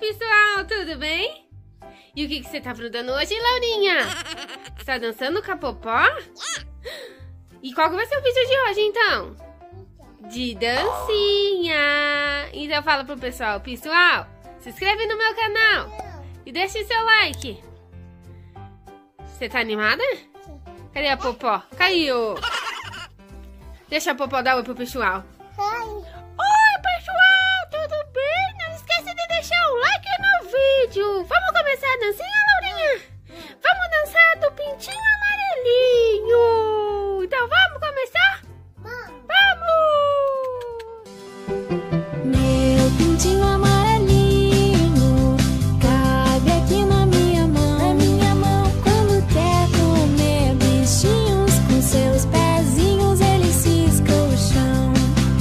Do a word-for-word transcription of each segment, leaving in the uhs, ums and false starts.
pessoal, tudo bem? E o que, que você tá aprontando hoje, Laurinha? Você tá dançando com a Popó? E qual que vai ser o vídeo de hoje, então? De dancinha! Então fala pro pessoal, pessoal, se inscreve no meu canal e deixa o seu like. Você tá animada? Cadê a Popó? Caiu! Deixa a Popó dar oi pro pessoal. Oi, pessoal! Tudo bem? Não esquece de deixar o like no vídeo. Vamos começar a dancinha, Laurinha? Vamos dançar do pintinho amarelinho. Então vamos começar? Vamos! Meu pintinho amarelinho cabe aqui na minha mão, na minha mão. Quando quer comer bichinhos, com seus pezinhos ele cisca o chão.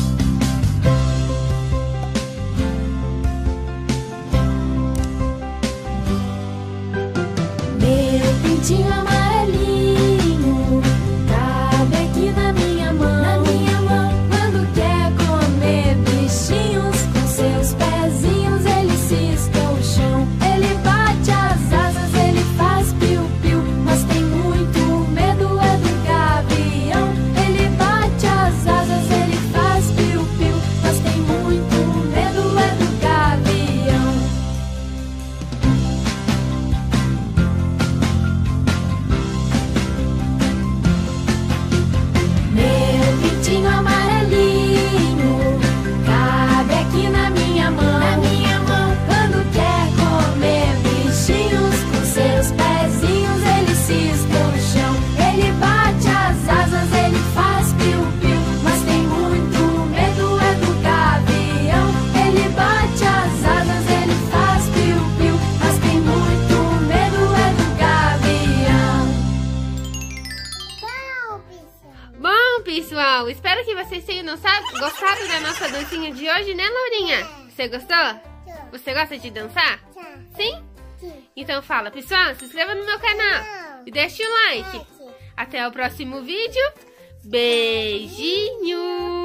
Meu pintinho amarelinho cabe aqui na minha mão, na minha mão. Quando quer comer bichinhos, com seus pezinhos ele cisca o chão. Ele bate as asas, ele faz piu-piu, mas tem muito medo é do gavião. Ele bate as asas, ele faz piu-piu, mas tem muito medo é do gavião. Meu pintinho amarelinho cabe aqui na minha mão, na minha mão. Quando quer comer bichinhos, com seus pezinhos ele cisca o chão. Ele bate as asas, ele faz piu-piu, mas tem muito medo é do gavião. Ele bate as asas, ele faz piu-piu, mas tem muito medo é do gavião. Bom, pessoal, espero que vocês tenham nossa- gostado da nossa dancinha de hoje, né, Laurinha? Você gostou? Você gosta de dançar? Sim? Então fala, pessoal, se inscreva no meu canal e deixe o like. Até o próximo vídeo. Beijinho!